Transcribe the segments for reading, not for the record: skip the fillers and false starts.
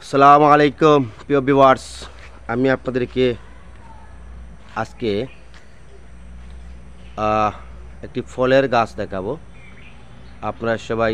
আসসালামু আলাইকুম প্রিয় ভিউয়ার্স, আমি আপনাদেরকে আজকে একটি ফলের গাছ দেখাবো। আপনারা সবাই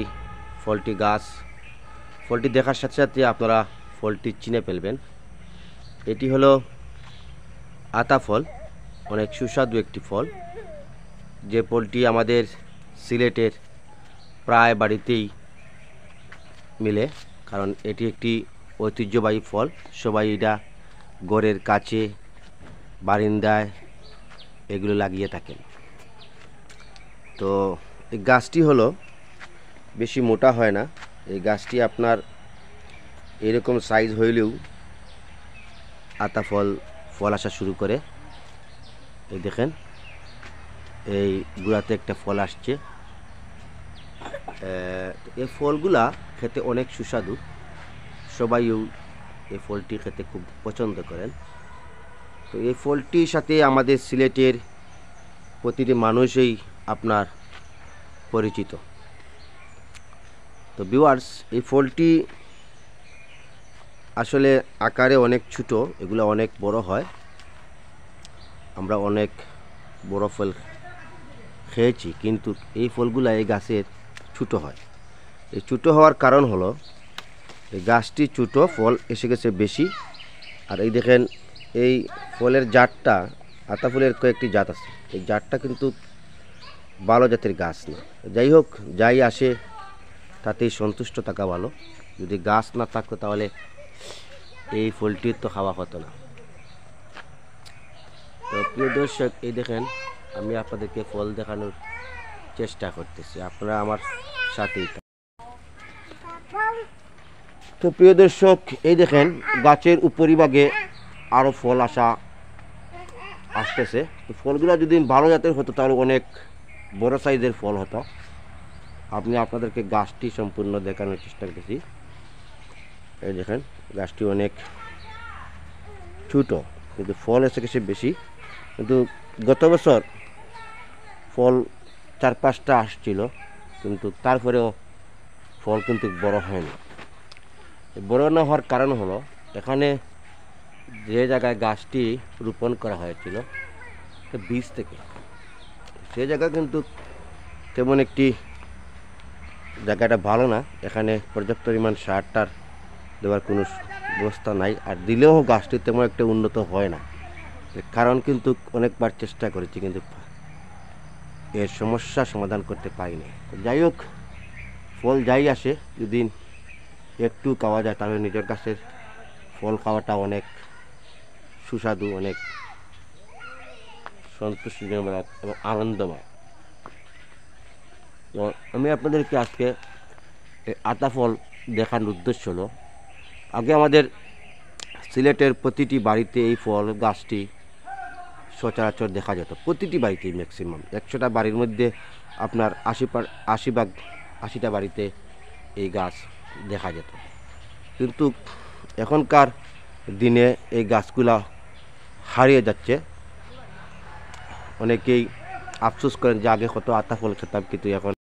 ফলটি দেখার সাথে সাথে আপনারা ফলটি চিনে ফেলবেন। এটি হলো আতা ফল, অনেক সুস্বাদু একটি ফল। যে ফলটি আমাদের সিলেটের প্রায় বাড়িতেই মিলে, কারণ এটি একটি ঐতিহ্যবাহী ফল। সবাই এটা ঘরের কাছে, বারিন্দায় এগুলো লাগিয়ে থাকেন। তো এই গাছটি হলো বেশি মোটা হয় না। এই গাছটি আপনার এরকম সাইজ হইলেও আতা ফল আসা শুরু করে। এই দেখেন, এই গুড়াতে একটা ফল আসছে। এই ফলগুলা খেতে অনেক সুস্বাদু। সবাইও এই ফলটি খেতে খুব পছন্দ করেন। তো এই ফলটির সাথে আমাদের সিলেটের প্রতিটি মানুষই আপনার পরিচিত। তো ভিউয়ার্স, এই ফলটি আসলে আকারে অনেক ছোট, এগুলো অনেক বড় হয়। আমরা অনেক বড় ফল খেয়েছি, কিন্তু এই ফলগুলো এই গাছের ছোট হয়। এই ছোট হওয়ার কারণ হলো এই গাছটি ছোট, ফল এসে গেছে বেশি। আর এই দেখেন, এই ফলের জাতটা, আতা ফুলের কয়েকটি জাত আছে। এই জাতটা কিন্তু ভালো জাতের গাছ না। যাই হোক, যাই আসে তাতেই সন্তুষ্ট থাকা ভালো। যদি গাছ না থাকতো তাহলে এই ফলটির তো খাওয়া হতো না। তো প্রিয় দর্শক, এই দেখেন, আমি আপনাদেরকে ফল দেখানোর চেষ্টা করতেছি, আপনারা আমার সাথেই। তো প্রিয় দর্শক, এই দেখেন, গাছের উপরিভাগে আরও ফল আসতেছে। তো ফলগুলো যদি ভালো জাতের হতো তাহলে অনেক বড় সাইজের ফল হতো। আপনাদেরকে গাছটি সম্পূর্ণ দেখানোর চেষ্টা করতেছি। এই দেখেন, গাছটি অনেক ছোট, কিন্তু ফল এসে গেছে বেশি। কিন্তু গত বছর ফল 4-5টা আসছিল, কিন্তু তারপরেও ফল কিন্তু বড় হয়নি। বড় না হওয়ার কারণ হলো, এখানে যে জায়গায় গাছটি রোপণ করা হয়েছিল বীজ থেকে, সে জায়গা কিন্তু তেমন একটি জায়গাটা ভালো না। এখানে পর্যাপ্ত পরিমাণ সার টার দেওয়ার কোনো ব্যবস্থা নাই, আর দিলেও গাছটি তেমন একটা উন্নত হয় না। কারণ কিন্তু অনেকবার চেষ্টা করেছি, কিন্তু এর সমস্যা সমাধান করতে পারিনি। যাই হোক, ফল যাই আসে, যদি একটু খাওয়া যায় তাহলে নিজের গাছের ফল খাওয়াটা অনেক সুস্বাদু, অনেক সন্তুষ্টিজনক এবং আনন্দময়। তো আমি আপনাদেরকে আজকে এই আতা ফল দেখানোর উদ্দেশ্য হলো, আগে আমাদের সিলেটের প্রতিটি বাড়িতে এই ফল গাছটি সচরাচর দেখা যেত। প্রতিটি বাড়িতেই ম্যাক্সিমাম 100টা বাড়ির মধ্যে আপনার 80টা বাড়িতে এই গাছ দেখা যেত। কিন্তু এখনকার দিনে এই গাছগুলা হারিয়ে যাচ্ছে। অনেকেই আফসোস করেন যে আগে কত আতা ফল খেতাম, কিন্তু এখন